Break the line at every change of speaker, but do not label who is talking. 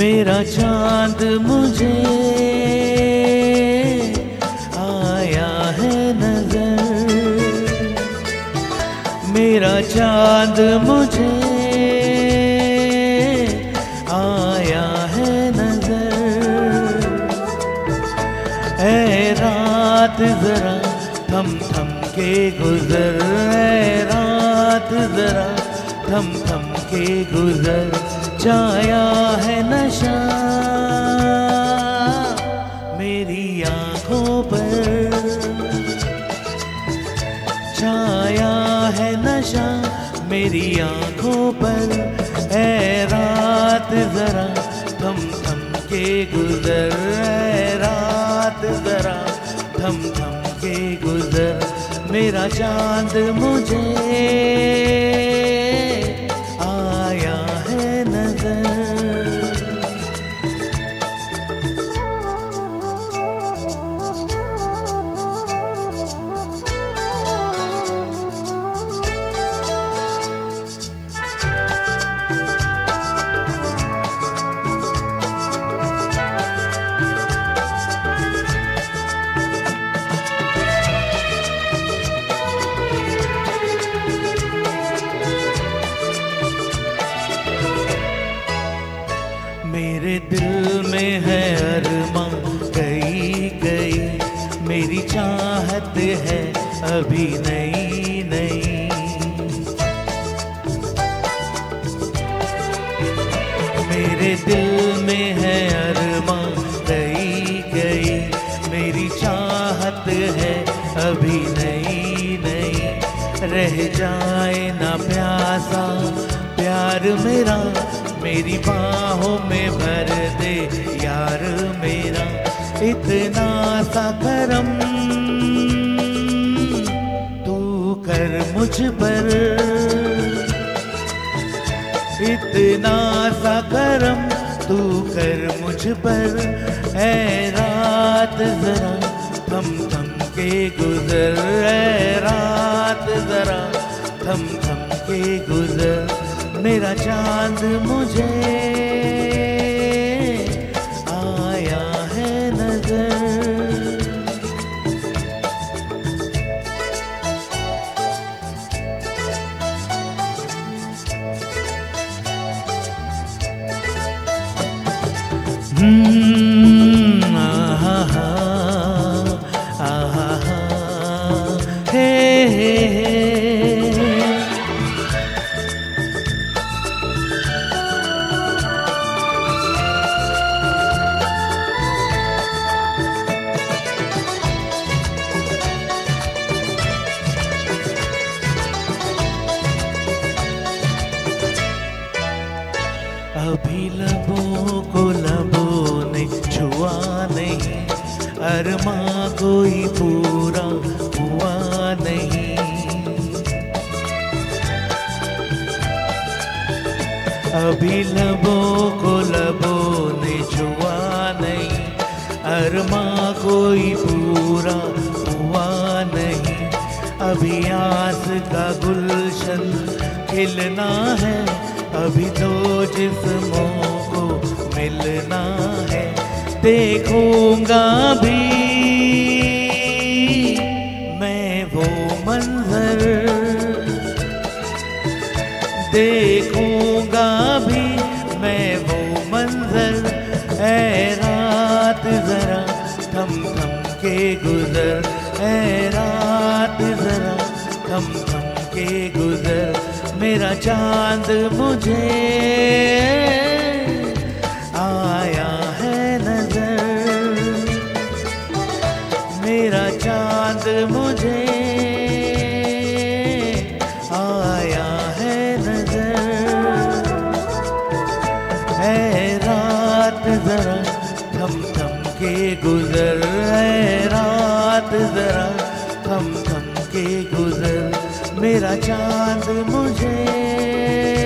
मेरा चांद मुझे आया है नजर, मेरा चांद मुझे आया है नजर। ऐ रात जरा थम थम के गुजर, ऐ रात जरा थम थम के गुजर। छाया है नशा मेरी आँखों पर, छाया है नशा मेरी आँखों पर। ऐ रात जरा थम थम के गुजर, ऐ रात जरा थम थम के गुजर। मेरा चांद मुझे आया है नजर। मेरे दिल में है अरमां कई कई, मेरी चाहत है अभी नई नई। मेरे दिल में है अरमां कई कई, मेरी चाहत है अभी नई नई। रह जाए ना प्यासा प्यार मेरा, मेरी बाहों में भर दे यार मेरा। इतना सा करम तू कर मुझ पर, इतना सा करम तू कर मुझ पर। ऐ रात जरा थम थम के गुजर, ऐ रात जरा थम थम के गुजर। मेरा चांद मुझे आया है नजर। आहा हा, आहा हा, हे हे हे। अभी लबों को लबों ने छुआ नहीं, अरमां कोई पूरा हुआ नहीं। अभी लबों को लबों ने छुआ नहीं, अरमां कोई पूरा हुआ नहीं। अभी आस का गुलशन खिलना है, अभी दो जिस्मों को मिलना है। देखूंगा भी मैं वो मंजर, देखूंगा भी मैं वो मंजर। ऐ रात जरा थम थम के गुजर, ऐ रात जरा थम थम के गुजर। मेरा चांद मुझे आया है नजर, मेरा चांद मुझे आया है नजर। ऐ रात जरा थम थम के गुजर, ऐ रात जरा थम थम के गुजर। मेरा चांद मुझे